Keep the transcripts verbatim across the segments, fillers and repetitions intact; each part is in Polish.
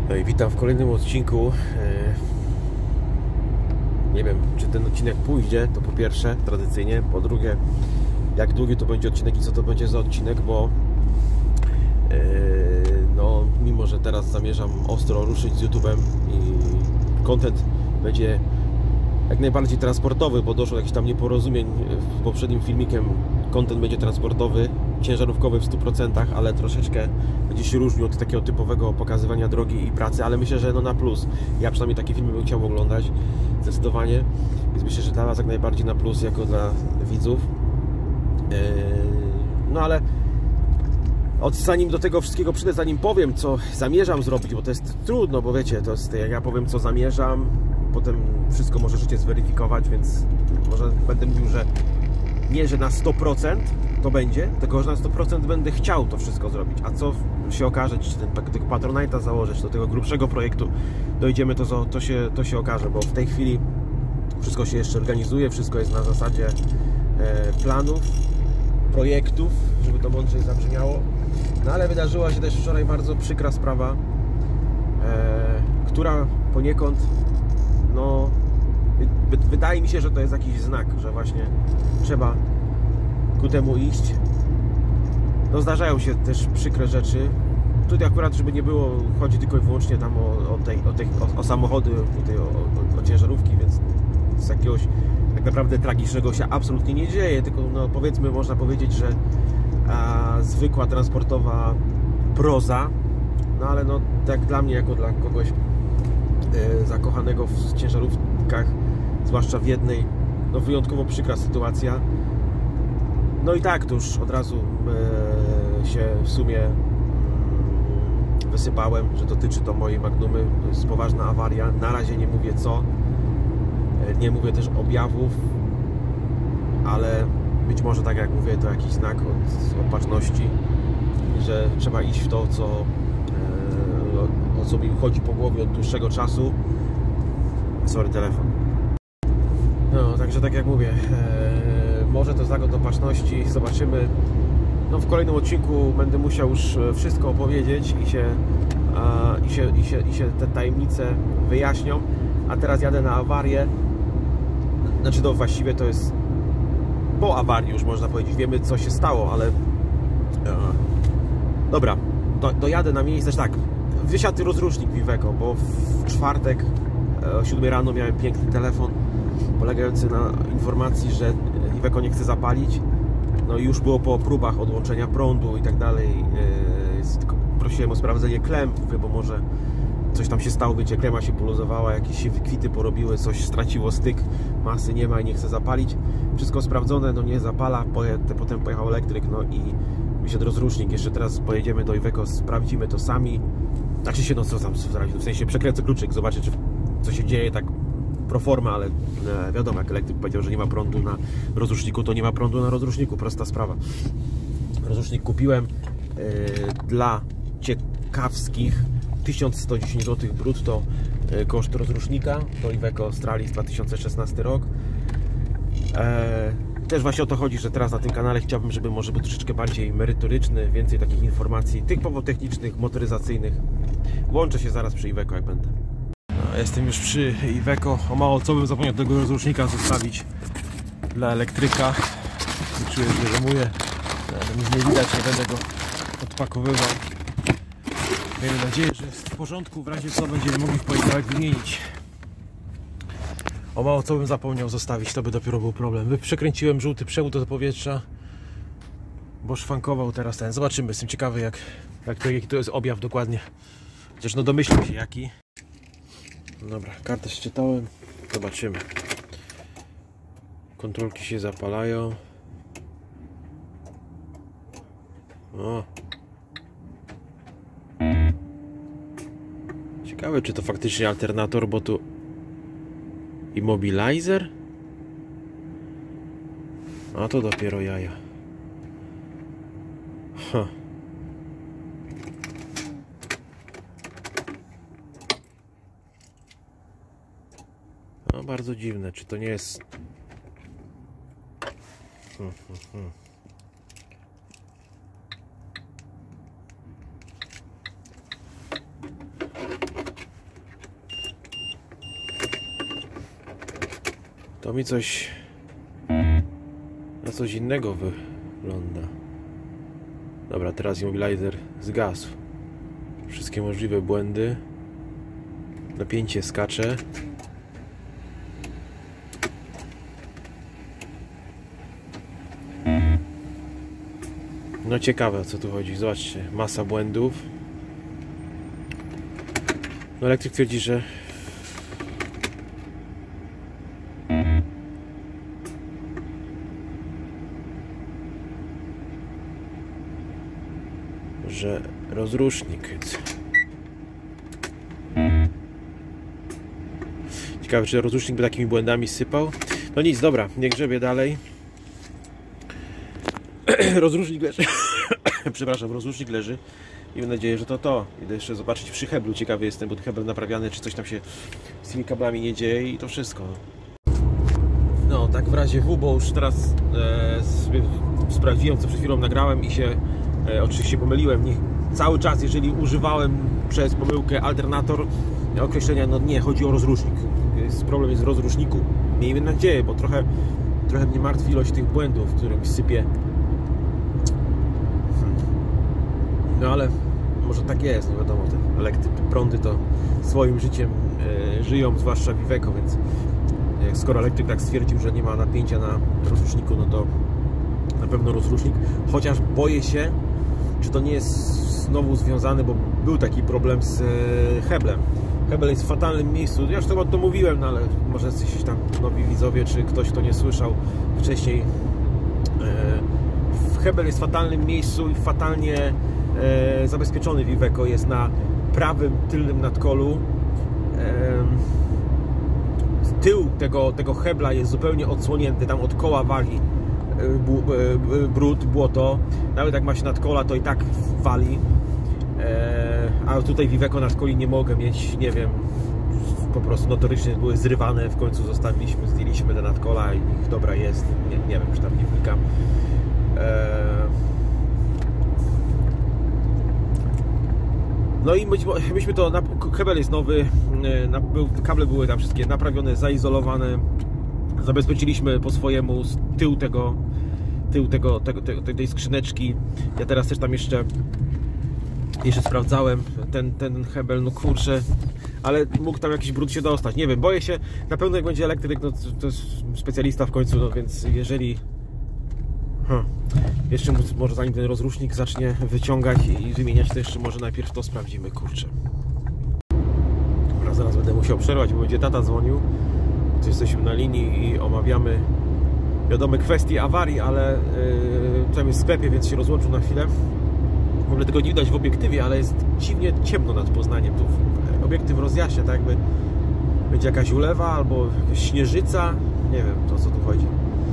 No i witam w kolejnym odcinku. Nie wiem, czy ten odcinek pójdzie, to po pierwsze, tradycyjnie. Po drugie, jak długi to będzie odcinek i co to będzie za odcinek, bo no, mimo że teraz zamierzam ostro ruszyć z YouTube'em i content będzie jak najbardziej transportowy, bo doszło do jakichś tam nieporozumień w poprzednim filmikiem. Content będzie transportowy, ciężarówkowy w stu procentach, ale troszeczkę będzie się różnił od takiego typowego pokazywania drogi i pracy, ale myślę, że no na plus. Ja przynajmniej takie filmy bym chciał oglądać zdecydowanie, więc myślę, że dla Was jak najbardziej na plus, jako dla widzów. No ale od, zanim do tego wszystkiego przyjdę, zanim powiem, co zamierzam zrobić, bo to jest trudno, bo wiecie, to jest, jak ja powiem, co zamierzam, potem wszystko może życie zweryfikować, więc może będę mówił, że nie, że na sto procent to będzie, tylko że na sto procent będę chciał to wszystko zrobić. A co się okaże, czy ten, tego Patronite'a założyć, do tego grubszego projektu dojdziemy, to, to, się, to się okaże, bo w tej chwili wszystko się jeszcze organizuje, wszystko jest na zasadzie e, planów, projektów, żeby to mądrzej zabrzmiało. No ale wydarzyła się też wczoraj bardzo przykra sprawa, e, która poniekąd, no, wydaje mi się, że to jest jakiś znak, że właśnie trzeba ku temu iść. No, zdarzają się też przykre rzeczy. Tutaj akurat, żeby nie było, chodzi tylko i wyłącznie tam o, o, tej, o, tej, o, o samochody, tutaj o, o, o ciężarówki, więc z jakiegoś tak naprawdę tragicznego się absolutnie nie dzieje, tylko no, powiedzmy, można powiedzieć, że a, zwykła transportowa proza, no ale no tak dla mnie, jako dla kogoś e, zakochanego w ciężarówkach, zwłaszcza w jednej, no wyjątkowo przykra sytuacja. No i tak, to już od razu e, się w sumie mm, wysypałem, że dotyczy to mojej Magnumy. To jest poważna awaria. Na razie nie mówię co, e, nie mówię też objawów, ale być może, tak jak mówię, to jakiś znak od opatrzności, że trzeba iść w to, co, e, o, o co mi chodzi po głowie od dłuższego czasu. Sorry, telefon. No, także tak jak mówię, e, może to znak od opatrzności, zobaczymy. No, w kolejnym odcinku będę musiał już wszystko opowiedzieć i się, a, i się, i się, i się te tajemnice wyjaśnią. A teraz jadę na awarię. Znaczy, no właściwie to jest po awarii, już można powiedzieć. Wiemy, co się stało, ale... E, dobra, do, dojadę na miejsce. Znaczy tak, wysiadł rozrusznik w Iveco, bo w czwartek o siódmej rano miałem piękny telefon polegający na informacji, że Iveco nie chce zapalić. No i już było po próbach odłączenia prądu i tak dalej. Prosiłem o sprawdzenie klem, mówię, bo może coś tam się stało, wiecie, klema się poluzowała, jakieś się wykwity porobiły, coś straciło styk, masy nie ma i nie chce zapalić. Wszystko sprawdzone, no nie zapala, potem pojechał elektryk, no i wysiadł rozrusznik. Jeszcze teraz pojedziemy do Iveco, sprawdzimy to sami. Znaczy się, no co tam sprawdzić, w sensie przekręcę kluczyk, zobaczę, czy co się dzieje, tak pro forma, ale e, wiadomo, jak elektryk powiedział, że nie ma prądu na rozruszniku, to nie ma prądu na rozruszniku, prosta sprawa. Rozrusznik kupiłem e, dla ciekawskich tysiąc sto dziesięć złotych brutto e, koszt rozrusznika, to Iveco Stralis dwa tysiące szesnasty rok. E, też właśnie o to chodzi, że teraz na tym kanale chciałbym, żeby może był troszeczkę bardziej merytoryczny, więcej takich informacji typowo technicznych, motoryzacyjnych. Łączę się zaraz przy Iveco, jak będę. Jestem już przy Iveco. O mało co bym zapomniał tego rozrusznika zostawić dla elektryka. Czuję, że żemuję. Nic nie widać, nie będę go odpakowywał. Miejmy nadzieję, że jest w porządku. W razie co będziemy mogli w poniedziałek wymienić. O mało co bym zapomniał zostawić, to by dopiero był problem. Przekręciłem żółty przewód do powietrza, bo szwankował teraz ten. Zobaczymy. Jestem ciekawy, jak, jak to, jaki to jest objaw dokładnie. Chociaż no domyślam się jaki. Dobra, kartę szczytałem, zobaczymy. Kontrolki się zapalają. O. Ciekawe, czy to faktycznie alternator, bo tu immobilizer? A to dopiero jaja. Ha. No, bardzo dziwne, czy to nie jest... Hmm, hmm, hmm. To mi coś na coś innego wygląda. Dobra, teraz immobilizer zgasł. Wszystkie możliwe błędy. Napięcie skacze. No ciekawe, o co tu chodzi. Zobaczcie, masa błędów. No elektryk twierdzi, że że rozrusznik. Ciekawe, czy rozrusznik by takimi błędami sypał. No nic, dobra, nie grzebię dalej. Rozrusznik leży. Przepraszam, rozrusznik leży. I mam nadzieję, że to to. Idę jeszcze zobaczyć przy heblu. Ciekawy jestem, bo ten hebel naprawiany, czy coś tam się z tymi kablami nie dzieje i to wszystko. No, tak w razie W, bo już teraz e, sobie sprawdziłem, co przed chwilą nagrałem i się e, oczywiście pomyliłem. Nie, cały czas, jeżeli używałem przez pomyłkę alternator, określenia, no nie, chodzi o rozrusznik. Jest, problem jest w rozruszniku. Miejmy nadzieję, bo trochę, trochę mnie martwi ilość tych błędów, które mi sypie. No ale może tak jest, nie wiadomo, te elektryk, prądy to swoim życiem e, żyją, zwłaszcza w Iveco, więc e, skoro elektryk tak stwierdził, że nie ma napięcia na rozruszniku, no to na pewno rozrusznik, chociaż boję się, czy to nie jest znowu związane, bo był taki problem z e, heblem. Hebel jest w fatalnym miejscu, ja już to, to mówiłem, no ale może jesteś tam nowi widzowie, czy ktoś, kto nie słyszał wcześniej. E, hebel jest w fatalnym miejscu i fatalnie e, zabezpieczony w Iveco, jest na prawym tylnym nadkolu. E, tył tego, tego hebla jest zupełnie odsłonięty, tam od koła wali e, brud, błoto, nawet jak ma się nadkola, to i tak wali. E, a tutaj w Iveco nadkoli nie mogę mieć, nie wiem, po prostu notorycznie były zrywane, w końcu zostawiliśmy, zdjęliśmy te nadkola i ich dobra jest, nie, nie wiem, już tam nie wnikam. E, no i myśmy, myśmy to, hebel jest nowy, na, był, kable były tam wszystkie naprawione, zaizolowane, zabezpieczyliśmy po swojemu tył tego, tył tego, tego, tego, tej skrzyneczki. Ja teraz też tam jeszcze Jeszcze sprawdzałem ten, ten hebel, no kurczę, ale mógł tam jakiś brud się dostać, nie wiem, boję się, na pewno jak będzie elektryk, no to jest specjalista w końcu, no więc jeżeli hmm, jeszcze może zanim ten rozrusznik zacznie wyciągać i wymieniać, to jeszcze może najpierw to sprawdzimy, kurczę. Dobra, zaraz będę musiał przerwać, bo będzie tata dzwonił, to jesteśmy na linii i omawiamy wiadome kwestie awarii, ale yy, tam jest w sklepie, więc się rozłączył na chwilę. W ogóle tego nie widać w obiektywie, ale jest dziwnie ciemno nad Poznaniem. Tu obiektyw rozjaśnia, tak jakby będzie jakaś ulewa albo jakaś śnieżyca. Nie wiem, to o co tu chodzi.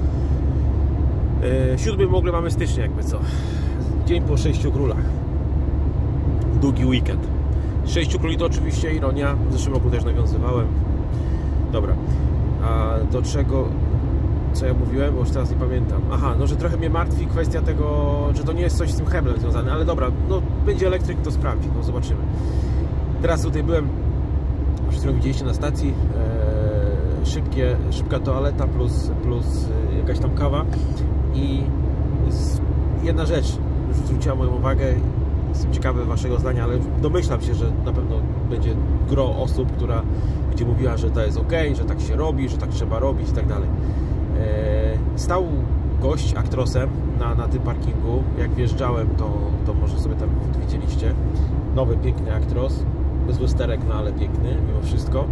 Yy, siódmy w ogóle mamy stycznia, jakby co. Dzień po sześciu królach. Długi weekend. Sześciu króli to oczywiście ironia. W zeszłym roku też nawiązywałem. Dobra. A do czego... Co ja mówiłem, bo już teraz nie pamiętam. Aha, no że trochę mnie martwi kwestia tego, że to nie jest coś z tym heblem związane, ale dobra, no będzie elektryk, to sprawdzi, no zobaczymy. Teraz tutaj byłem, przed chwilą widzieliście na stacji, e, szybkie, szybka toaleta plus, plus jakaś tam kawa i jedna rzecz już zwróciła moją uwagę, jestem ciekawy waszego zdania, ale domyślam się, że na pewno będzie gro osób, która będzie mówiła, że to jest ok, że tak się robi, że tak trzeba robić i tak dalej. Stał gość Actrosem na, na tym parkingu. Jak wjeżdżałem, to, to może sobie tam widzieliście. Nowy, piękny Actros. Bez lusterek, no ale piękny mimo wszystko.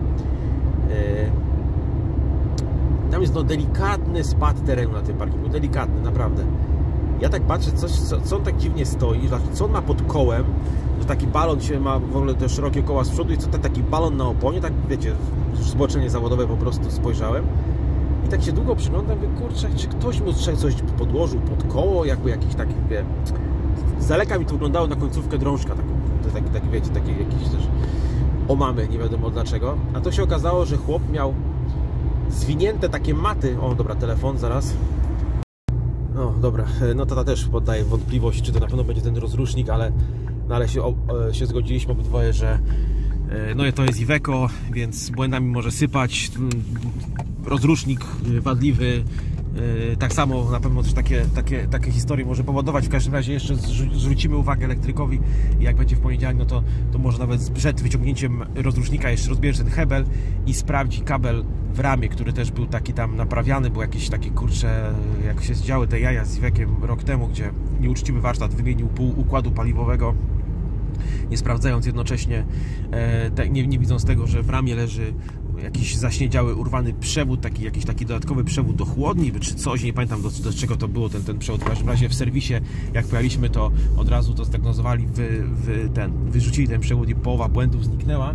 Tam jest no delikatny spad terenu na tym parkingu. Delikatny, naprawdę. Ja tak patrzę, coś, co, co on tak dziwnie stoi, co on ma pod kołem, że taki balon się ma, w ogóle te szerokie koła z przodu i co ten taki balon na oponie, tak wiecie, zboczenie zawodowe po prostu spojrzałem. I tak się długo przyglądam, mówię, kurczę, czy ktoś mu coś podłożył pod koło, jakby jakiś taki, wie, z daleka mi to wyglądało na końcówkę drążka, taką, tak, tak, wiecie, taki jakiś też omamy, nie wiadomo dlaczego. A to się okazało, że chłop miał zwinięte takie maty, o dobra, telefon, zaraz. No dobra, no tata też poddaje wątpliwość, czy to na pewno będzie ten rozrusznik, ale, no, ale się, o, się zgodziliśmy obydwoje, że no to jest Iveco, więc błędami może sypać. rozrusznik wadliwy. Tak samo na pewno też takie, takie, takie historie może powodować. W każdym razie jeszcze zwrócimy uwagę elektrykowi i jak będzie w poniedziałek, no to, to może nawet przed wyciągnięciem rozrusznika jeszcze rozbierze ten hebel i sprawdzi kabel w ramie, który też był taki tam naprawiany, bo jakieś takie kurcze, jak się zdziały te jaja z Ivekiem rok temu, gdzie nieuczciwy warsztat wymienił pół układu paliwowego, nie sprawdzając jednocześnie, e, nie, nie widząc tego, że w ramie leży jakiś zaśniedziały, urwany przewód, taki, jakiś taki dodatkowy przewód do chłodni, czy coś, nie pamiętam do, do czego to było ten, ten przewód. W każdym razie w serwisie, jak pojechaliśmy, to od razu to zdiagnozowali, wy, wy, ten, wyrzucili ten przewód i połowa błędów zniknęła.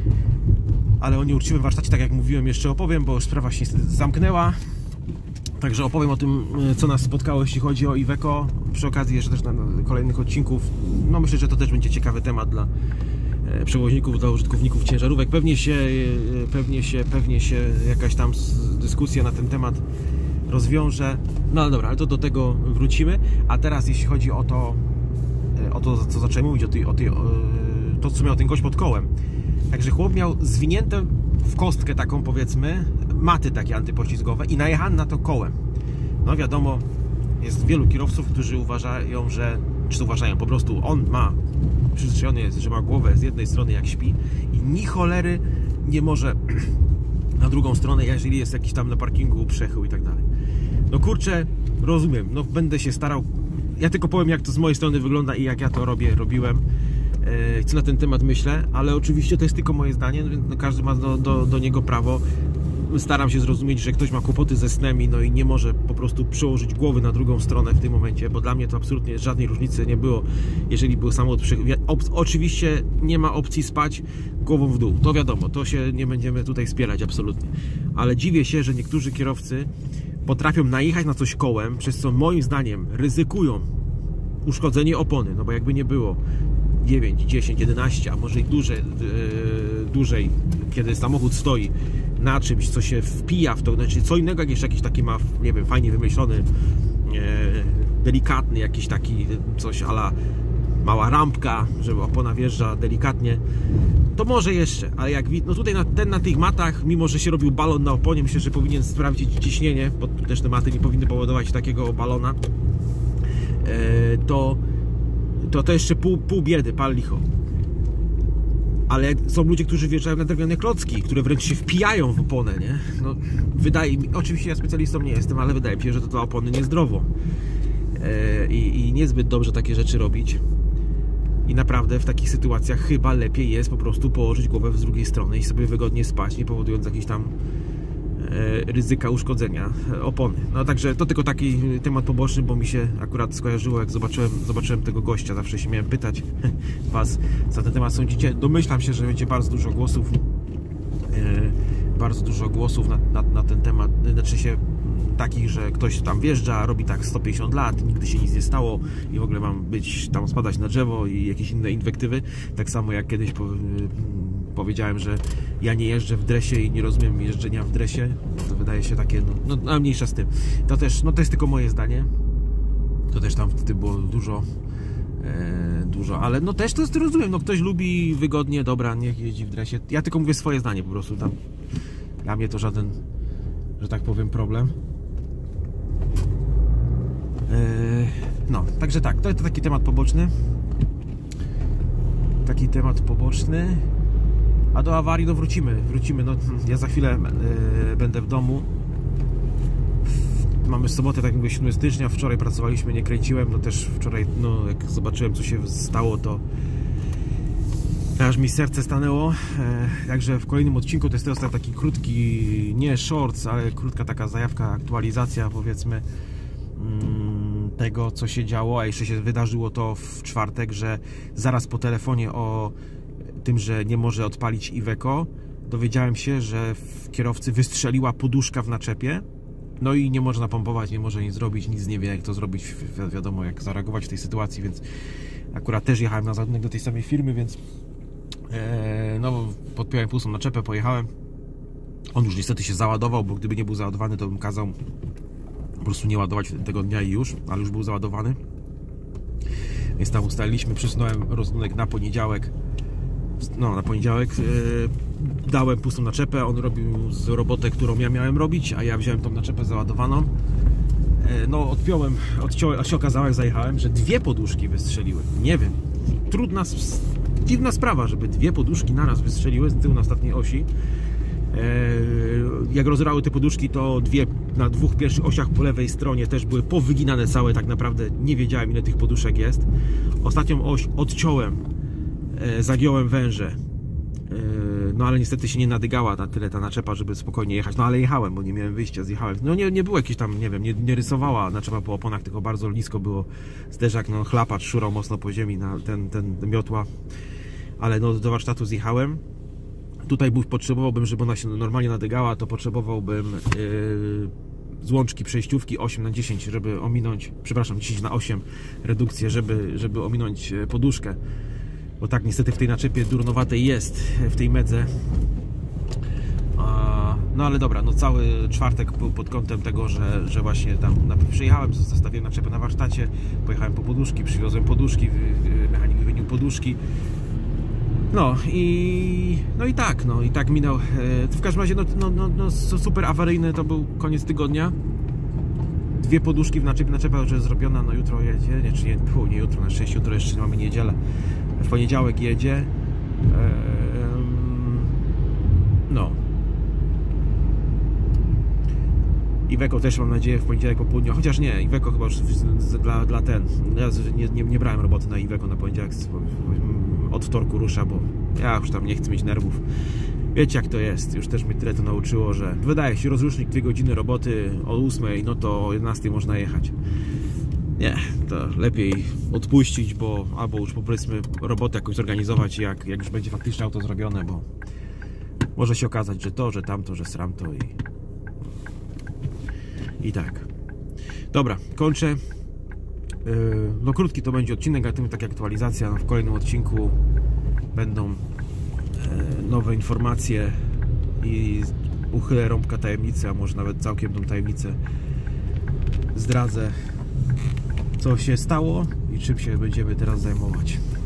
Ale o nieuczciwym warsztacie, tak jak mówiłem, jeszcze opowiem, bo już sprawa się niestety zamknęła. Także opowiem o tym, co nas spotkało, jeśli chodzi o Iveco. Przy okazji jeszcze też na, na kolejnych odcinków. No myślę, że to też będzie ciekawy temat dla przewoźników, dla użytkowników ciężarówek. Pewnie się, pewnie się, pewnie się jakaś tam dyskusja na ten temat rozwiąże. No ale dobra, ale to do tego wrócimy. A teraz jeśli chodzi o to, o to co zacząłem mówić, o, tej, o, tej, o to, co miał ten gość pod kołem. Także chłop miał zwinięte w kostkę taką, powiedzmy, maty takie antypoślizgowe i najechany na to kołem. No wiadomo, jest wielu kierowców, którzy uważają, że, czy uważają, po prostu on ma, przyzwyczajony jest, że ma głowę z jednej strony jak śpi i ni cholery nie może na drugą stronę, jeżeli jest jakiś tam na parkingu przechył i tak dalej. No kurczę, rozumiem, no będę się starał, ja tylko powiem, jak to z mojej strony wygląda i jak ja to robię, robiłem, co na ten temat myślę, ale oczywiście to jest tylko moje zdanie, no każdy ma do, do, do niego prawo. Staram się zrozumieć, że ktoś ma kłopoty ze snem i, no i nie może po prostu przełożyć głowy na drugą stronę w tym momencie, bo dla mnie to absolutnie żadnej różnicy nie było, jeżeli był samochód przy... Oczywiście nie ma opcji spać głową w dół, to wiadomo, to się nie będziemy tutaj spierać absolutnie, ale dziwię się, że niektórzy kierowcy potrafią najechać na coś kołem, przez co moim zdaniem ryzykują uszkodzenie opony, no bo jakby nie było dziewięć, dziesięć, jedenaście, a może i dłużej, yy, dłużej, kiedy samochód stoi na czymś, co się wpija w to, znaczy co innego, jak jeszcze jakiś taki ma, nie wiem, fajnie wymyślony, yy, delikatny jakiś taki coś a la mała rampka, żeby opona wjeżdża delikatnie, to może jeszcze, ale jak widać, no tutaj na, ten na tych matach, mimo że się robił balon na oponie, myślę, że powinien sprawdzić ciśnienie, bo też te maty nie powinny powodować takiego balona, yy, to to to jeszcze pół, pół biedy, pal licho. Ale są ludzie, którzy wjeżdżają na drewniane klocki, które wręcz się wpijają w oponę, nie? No, wydaje mi, oczywiście ja specjalistą nie jestem, ale wydaje mi się, że to dla opony niezdrowo. Yy, i, I niezbyt dobrze takie rzeczy robić. I naprawdę w takich sytuacjach chyba lepiej jest po prostu położyć głowę z drugiej strony i sobie wygodnie spać, nie powodując jakichś tam ryzyka uszkodzenia opony. No także to tylko taki temat poboczny, bo mi się akurat skojarzyło, jak zobaczyłem, zobaczyłem tego gościa. Zawsze się miałem pytać was, co na ten temat sądzicie. Domyślam się, że będzie bardzo dużo głosów bardzo dużo głosów na, na, na ten temat, znaczy się takich, że ktoś tam wjeżdża, robi tak sto pięćdziesiąt lat, nigdy się nic nie stało i w ogóle mam być tam, spadać na drzewo i jakieś inne inwektywy. Tak samo jak kiedyś po, powiedziałem, że ja nie jeżdżę w dresie i nie rozumiem jeżdżenia w dresie. To wydaje się takie, no, no a mniejsza z tym. To też, no to jest tylko moje zdanie. To też tam wtedy było dużo e, dużo, ale no też to jest, rozumiem, no ktoś lubi wygodnie, dobra, niech jeździ w dresie. Ja tylko mówię swoje zdanie po prostu, tam dla mnie to żaden, że tak powiem, problem. No, także tak, to jest taki temat poboczny. Taki temat poboczny. A do awarii, no wrócimy, wrócimy. No, ja za chwilę yy, będę w domu. Mamy sobotę, tak jak mówię, siódmego stycznia. Wczoraj pracowaliśmy, nie kręciłem. No też wczoraj, no jak zobaczyłem, co się stało, to aż mi serce stanęło. Także w kolejnym odcinku to jest teraz taki krótki, nie shorts, ale krótka taka zajawka, aktualizacja, powiedzmy, tego, co się działo. A jeszcze się wydarzyło to w czwartek, że zaraz po telefonie o tym, że nie może odpalić Iveco, dowiedziałem się, że w kierowcy wystrzeliła poduszka w naczepie. No i nie może napompować, nie może nic zrobić, nic nie wie, jak to zrobić, wi wiadomo, jak zareagować w tej sytuacji, więc akurat też jechałem na załadunek do tej samej firmy, więc e, no, podpiąłem pulsą naczepę, pojechałem. On już niestety się załadował, bo gdyby nie był załadowany, to bym kazał po prostu nie ładować tego dnia i już, ale już był załadowany. Więc tam ustaliliśmy, przesunąłem rozładunek na poniedziałek, no na poniedziałek, e, dałem pustą naczepę, on robił z robotę, którą ja miałem robić, a ja wziąłem tą naczepę załadowaną. No odpiąłem, odciąłem, a się okazało, jak zajechałem, że dwie poduszki wystrzeliły. Nie wiem, trudna, dziwna sprawa, żeby dwie poduszki naraz wystrzeliły z tyłu na ostatniej osi. Jak rozrały te poduszki, to dwie na dwóch pierwszych osiach po lewej stronie też były powyginane całe, tak naprawdę nie wiedziałem, ile tych poduszek jest. Ostatnią oś odciąłem, zagiąłem węże, no ale niestety się nie nadygała na tyle ta naczepa, żeby spokojnie jechać, no ale jechałem, bo nie miałem wyjścia, zjechałem. No nie, nie było jakieś tam, nie wiem, nie, nie rysowała naczepa po oponach, tylko bardzo nisko było zderzak, no chlapacz szurał mocno po ziemi na ten, ten miotła, ale no do warsztatu zjechałem. Tutaj potrzebowałbym, żeby ona się normalnie nadygała, to potrzebowałbym yy, złączki przejściówki osiem na dziesięć, żeby ominąć, przepraszam, dziesięć na osiem redukcję, żeby, żeby ominąć poduszkę. Bo tak niestety w tej naczepie durnowatej jest, w tej medze. No ale dobra, no cały czwartek był pod kątem tego, że, że właśnie tam przyjechałem, zostawiłem naczepę na warsztacie, pojechałem po poduszki, przywiozłem poduszki, mechanik wymienił poduszki. No i, no i tak, no i tak minął. W każdym razie, no, no, no, no super awaryjny to był koniec tygodnia. Dwie poduszki w naczepie, naczepa już jest zrobiona, no jutro jedzie, nie, czy nie, pół, nie jutro, na szczęście jutro jeszcze mamy niedzielę. W poniedziałek jedzie. No. Iveco też mam nadzieję w poniedziałek po południu, chociaż nie, Iveco chyba już dla, dla ten. Ja nie, nie, nie brałem roboty na Iveco na poniedziałek, od wtorku rusza, bo ja już tam nie chcę mieć nerwów. Wiecie, jak to jest, już też mnie tyle to nauczyło, że wydaje się rozrusznik dwie godziny roboty o ósmej, no to o jedenastej można jechać. Nie, to lepiej odpuścić, bo albo już powiedzmy robotę jakąś zorganizować, jak, jak już będzie faktycznie auto zrobione, bo może się okazać, że to, że tamto, że sramto i i tak. Dobra, kończę. No krótki to będzie odcinek, ale to taka aktualizacja. No, w kolejnym odcinku będą nowe informacje i uchylę rąbka tajemnicy, a może nawet całkiem tą tajemnicę zdradzę, co się stało i czym się będziemy teraz zajmować.